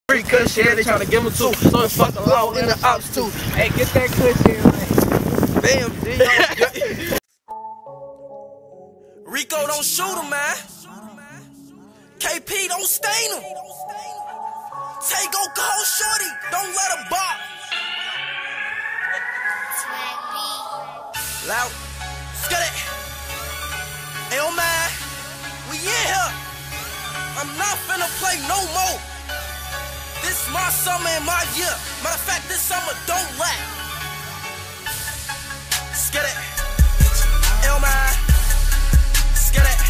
Free cush share, they tryna give him two. So it's fuck the law and the ops too. Hey, get that cush here, man. Damn, G. Rico, don't shoot him, man. KP, don't stain him. Tay, go call shorty, don't let her bop. Loud, scut it. Hey, oh man, we in here. I'm not finna play no more. This my summer and my year. Matter of fact, this summer don't lack. Scut it. Hey, oh man, scut it.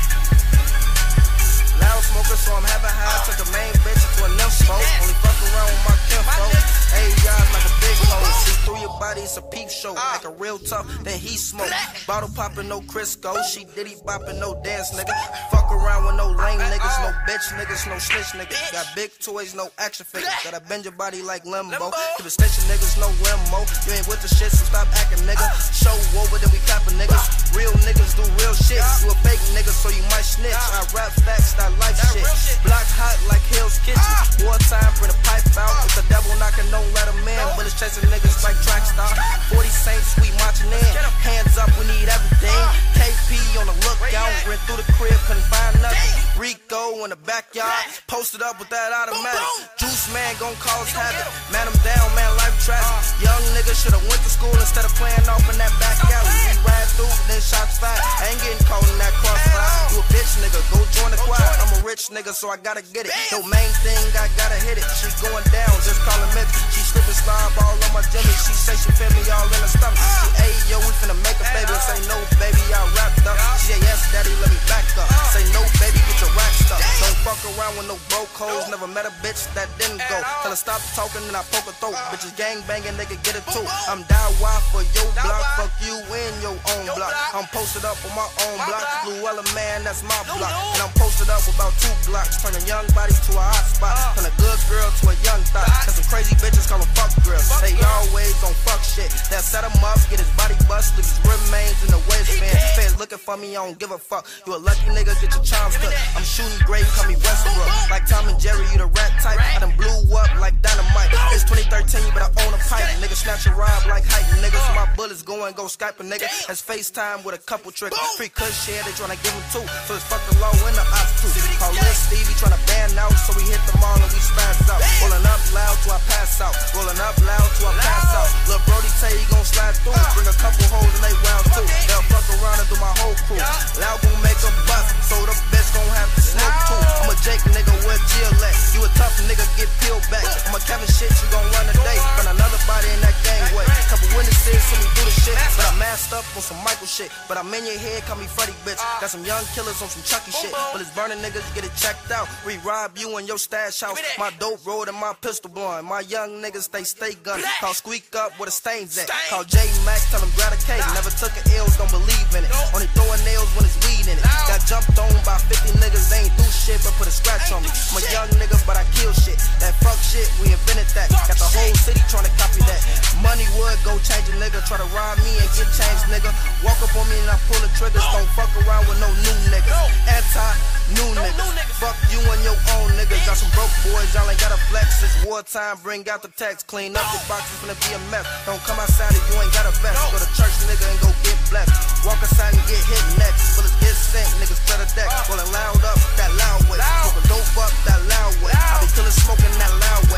Loud smoker, so I'm having high. Took the main bitch to a nympho. Only fuck around with my kinfolk. Hey, y'all like a big hoe. See through your body, it's a peep show. Like a real tough, then he smoke. Bottle poppin', no Crisco. She diddy boppin', no dance nigga. Fuck around with no lame niggas, no bitch niggas, no snitch niggas. Got big toys, no action figures. Gotta bend your body like limbo. To the station niggas, no limo. You ain't with the shit, so stop acting nigga. Show over, then we clappin' niggas. Real niggas do real shit. You a fake nigga, so you might snitch. I rap facts, not life shit. Block hot like Hill's Kitchen. Wartime, bring the pipe out. If the devil knocking, don't let him in. Bullets chasing niggas like track star. 40 Saints, sweet marching in. Hands up, we need everything. KP on the lookout. Ran through the crib, couldn't find nothing. Rico in the backyard. Posted up with that automatic. Juice man gon' cause havoc. Man, I'm down, man, life tragic. Young nigga should've went to school instead of playing off in that back alley. We ride through, then shots fired. I ain't getting caught in that crossfire. You a bitch nigga, go join the choir. I'm a rich nigga, so I gotta get it. No main thing, I gotta hit it. She going down, just call him Mitch. She slipping slob all on my Jimmy. She say she feel me all in the stomach. She, hey, yo, we finna make a baby. Say no, baby, I wrapped up. She say yes, daddy, let me back up. Say no, baby, get your rack stuff. Don't fuck around with no broke hoes. Never met a bitch that didn't go. Tell her stop talking and I poke her throat. Bitches gang banging, nigga, get it too. I'm down wild for your block. Fuck you in your own block. I'm posted up on my own block. Luella, man, that's my block. And I'm posted up with about 2 blocks. Turning young bodies to a hot spot. Turn a good girl to a young thought. Cause some crazy bitches call them fuck girls. They always on fuck shit. They'll set him up, get his body bust, leave his remains in the waistband. Fans looking for me, I don't give a fuck. You a lucky nigga, get your charms cut. I'm shooting great, call me Westbrook. Like Tom and Jerry, you the rat type. I done blew up like dynamite. It's 2013, but I own a pipe. Nigga snatch a rob like height. Niggas, my bullets going, go Skype a nigga. That's FaceTime with a couple tricks. Free cush share, they tryna give him 2. So it's fuck the law and the ops too. Call Lil Stevie tryna ban out, so we hit them all and we spaz out. Rolling up loud till I pass out. Rolling up loud till I pass out. Lil Brody say he gon' slide through. Bring a couple hoes and they round too. They'll fuck around and do my whole crew. Loud gon' make a bust, so the bitch gon' have to smoke too. I'm a Jake nigga with Gillette. You a tough nigga, get peeled back. I'm a Kevin shit, you gon' run today. Find another body in that gangway. Couple witnesses, see me do the shit. But I masked up on some Michael shit. But I'm in your head, call me Freddy bitch. Got some young killers on some Chucky shit. But it's burning niggas, get it checked out. We rob you in your stash house. My dope road and my pistol blowing. My young niggas, they stay gunning. Call Squeak up where the stains at. Call J Max, tell him grab a cake. Never took an L's, don't believe in it. Only throwing nails when it's weed in it. Got jumped on by 50 niggas, they ain't do shit but put a scratch on me. I'm a young nigga, but I kill shit. That fuck shit, we invented that. Got the whole city trying to copy that. Money would go change a nigga. Try to rob me and get changed, nigga. Walk up on me and I pull the triggers. Don't fuck around with no new niggas. Anti-new niggas. Fuck you and your own niggas. Got some broke boys, y'all ain't got a flex. It's wartime, bring out the text. Clean up your box, it's gonna be a mess. Don't come outside if you ain't got a vest. Go to church, nigga, and go get blessed. Walk outside and get hit next. Bullets get sent, niggas clear the deck. Rolling loud up, that loud way. Smoking dope up, that loud way. I be killing smoking that loud way.